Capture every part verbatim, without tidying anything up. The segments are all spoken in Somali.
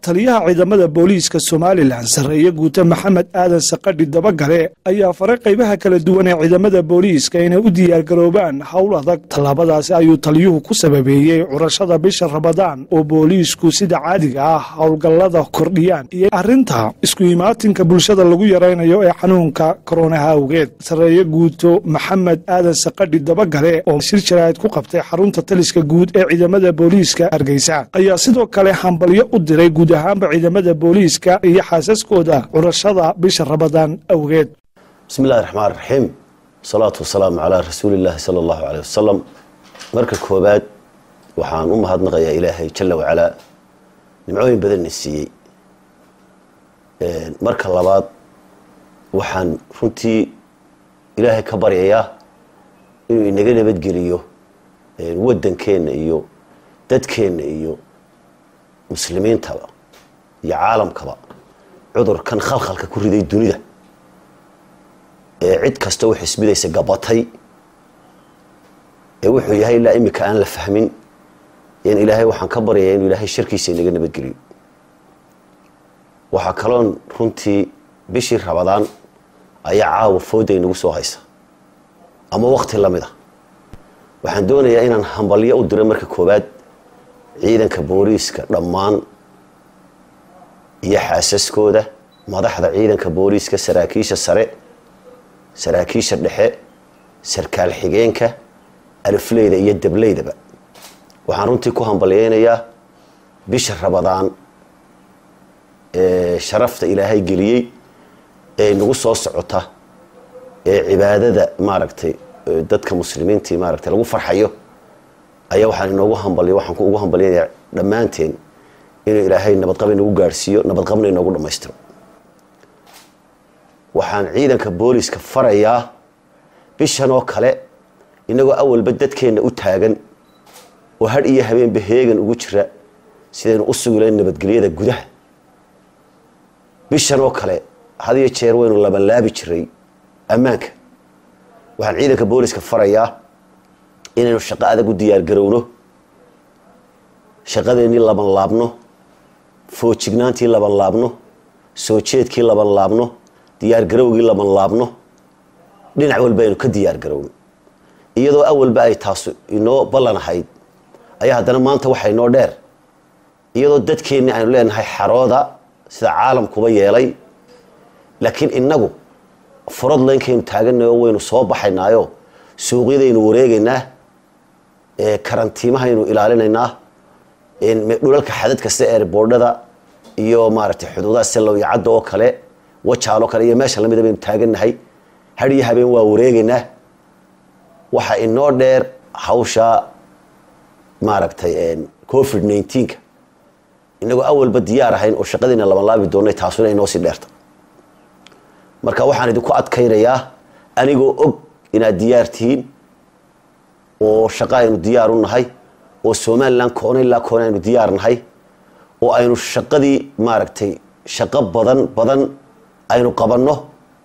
taliyaha ciidamada booliiska Somaliland sareeya guuta Maxamed Aadan Saqadhi Dabagale ayaa faray qaybaha kala duwan ee ciidamada booliiska inay u diyaar garoobaan hawl adag. Talaabadaas ayuu taliyuhu ku sababeeyay curashada bisha Ramadaan oo booliisku sida caadiga ah hawlgallada kordhiyaan iyo arrinta isku imaatinka bulshada lagu yareynayo ee xanuunka corona awgeed. Sareeya guuto Maxamed Aadan Saqadhi Dabagale oo shir jaraa'id ku qabtay xarunta taliska guud ee ciidamada booliiska Hargeysa ayaa sidoo kale hambalyo u diray guud ahaanba ciidamada booliiska iyo xaasaskooda curashada bisha Ramadaan awgeed. Bismillahir Rahmanir Rahim. Salaatu wassalaam ala rasuulillah sallallahu alayhi wasallam. Marka koobaad waxaan u mahadnaqayaa Ilaahay jalla wa ala nimcooyin badan siiyay. Ee marka labaad waxaan runtii Ilaahay ka baryayaa inuu inaga nabadgeliyo ee wadankeena iyo dadkeena iyo muslimiintaba iyo caalamkaba cudurkan khalkhalka ku riday dunida ee cid kasta wax isbidaysa gabatay ee wuxuu yahay ilaa imika aan la fahmin in Ilaahay waxaan ka baryayaa inuu Ilaahay sharkiisa inaga nabadgeliyo. waxa kaloon runtii bishii Ramadaan ayaa caawa fooday nagu soo haysa ama waqti lamid ah. waxaan doonayaa inaan hambalyo u diro marka koobaad ciidanka booliiska dhammaan iyo xaasaskooda, madaxda ciidanka booliiska, saraakiisha sare, saraakiisha dhexe, sarkaal xigeenka, alifleyda iyo dableydaba. waxaan runtii ku hambalyeynayaa bisha Ramadaan ee sharafta Ilaahay geliyay ee nagu soo socota ee cibaadada maaragtay dadka muslimiinta maaragtay lagu farxayo ayaa waxaan inoogu hambaliyay waxaan ku ugu hambaliyay dhamaanteen inuu Ilaahay nabad qab inagu gaarsiiyo, nabad qabna inagu dhameystiro. waxaan ciidanka booliiska farayaa bishan oo kale inagoo awalba dadkeena u taagan oo had iyo habeenba heegan ugu jira sidaynu u sugileen nabadgelyada gudaha. bishan oo kale had iyo jeer waynu laban laabi jiray ammaanka. waxaan ciidanka booliiska farayaa inaynu shaqo adag u diyaar garowno, shaqadeennii laban laabno, foojignaantii laban laabno, soo jeedkii laban laabno, diyaar garowgii laban laabno, dhinac walba aynu ka diyaar garowno. iyadoo awalba ay taasu inoo ballan ahayd ayaa haddana maanta waxay inoo dheer iyadoo dadkeenni aynu leenahay xarooda sida caalamkuba yeelay, laakiin innagu furad leenkaynu taaganayo waynu soo baxaynaayo suuqyadaynu wareegaynaa, ee karantiimahaynu ilaalinaynaa, in dhulalka xadadka sida airboardada iyo maaragtay xuduudaha salow iyo cadda oo kale wajaalo kale iyo meesha lamida baynu taaganahay. har iyo habeen waa wareegaynaa. waxa inoo dheer hawsha maaragtay covid nineteen ka inagoo awalba diyaar ahayn oo shaqadiina laban laabi doonay taasuna inoo sii dheerta. marka waxaan idinku adkaynayaa anigoo og inaad diyaar tihiin oo shaqo aynu diyaar u nahay oo Somaliland koona ilaa koona aynu diyaar nahay oo aynu shaqadii maaragtay shaqo badan badan aynu qabanno.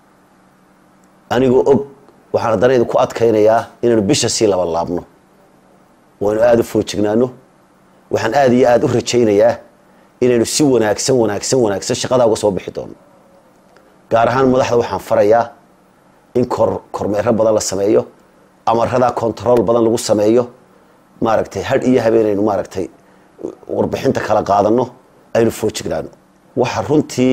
anigoo og waxaan haddana idinku adkaynayaa inaynu bisha sii laban laabno waynu aada u foojignaano. waxaan aada iyo aada u rajaynayaa inaynu si wanaagsan wanaagsan wanaagsan shaqadaa uga soo bixi doono. gaar ahaan madaxda waxaan farayaa in kor kormeero badan la sameeyo, amarada control badan lagu sameeyo, maaragtay had iyo habeenaynu maaragtay warbixinta kala qaadano, aynu foojignaano. waxa runtii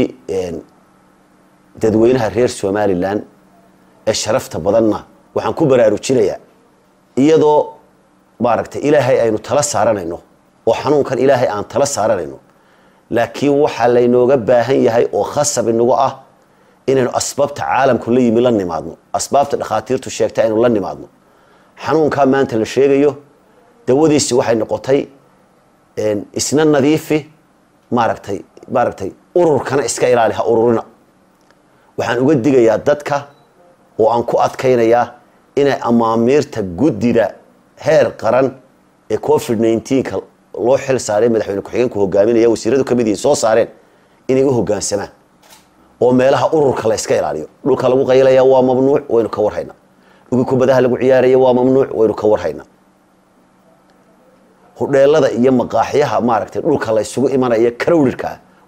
dadweynaha reer Somaliland ee sharafta badanna waxaan ku baraarujinayaa iyadoo maaragtay Ilaahay aynu tala saaranayno oo xanuunkan Ilaahay aan tala saaranayno, laakiin waxa la inooga baahan yahay oo khasab inagu ah inaynu asbaabta caalamku la yimi la nimaadno, asbaabta dhakhaatiirtu sheegtay aynu la nimaadno. xanuunka maanta la sheegayo dawadiisi waxay noqotay een isna nadiifi maaragtay maaragtay ururkana iska ilaali ha ururina. waxaan uga digayaa dadka oo aan ku adkaynayaa inay amaamiirta guddida heer qaran ee covid nineteen ka loo xil saaray madaxweyne ku-xigeenku hogaaminaya wasiiradu kamid yihiin soo saareen inay u hoggaansamaan oo meelaha ururka la iska ilaaliyo. dhulka lagu qaylaya waa mamnuuc, waynu ka warhaynaa. ugu kubadaha lagu ciyaaraya waa mamnuuc, waynu ka warhaynaa. hudheelada iyo maqaaxiyaha maaragtay dhulka la isugu imanaya crowdedka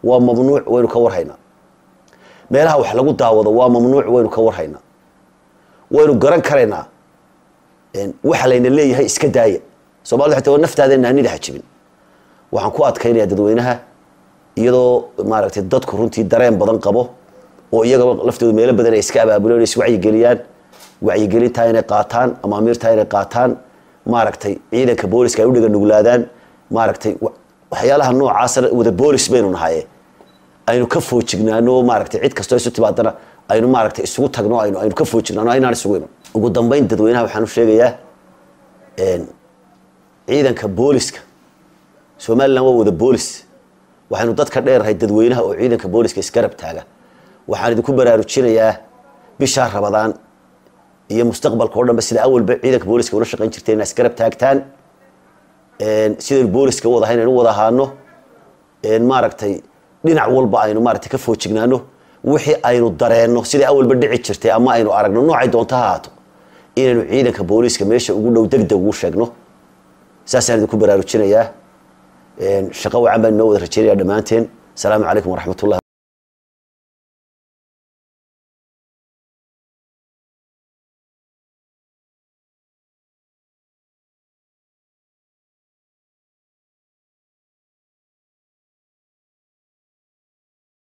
waa mamnuuc waynu ka warhaynaa meelaha wax lagu daawado waa mamnuuc waynu ka warhaynaa waynu garan karaynaa waxa layna leeyahay iska daaya Soomaalidu xitaa naftaadeenna aanida xajibin waxaan ku adkaynayaa dadweynaha iyadoo maaragtay dadku runtii dareen badan qabo oo iyaga laftooda meelo badan ay iska abaabuleen is wacyi geliyaan wacyi gelinta inay qaataan ama amiirta inay qaataan maaragtay ciidanka booliska ay u dhiga nuglaadaan maaragtay waxyaalaha noocaas ah wada boolis baynu nahay aynu ka foojignaano maaragtay cid kasto isu timaadana aynu maaragtay isugu tagno aynu aynu ka foojignaano aynaan isugu iman ugu dambeyn dadweynaha waxaan u sheegayaa een ciidanka booliska Soomaaliland waa wada boolis waxaanu dadka dheerahay dadweynaha oo ciidanka booliska iskarab taaga waxaan idinku baraarujinayaa bisha Ramadaan iyo mustaqbalka oo dhanba sida awalba ciidanka booliska ula shaqeyn jirteen iskarab taagtaan een sida booliska wada haynaynu wada haano een maaragtay dhinac walba aynu maaragtay ka foojignaano wixii aynu dareenno sida awalba dhici jirtay ama aynu aragno noocay doonta haato inaynu ciidanka booliska meesha ugu dhow degdeg ugu sheegno saasaan idinku baraarujinayaa een shaqo wacan baan noo wada rajaynayaa dhamaanteen salaamu calaykum waraxmatullahi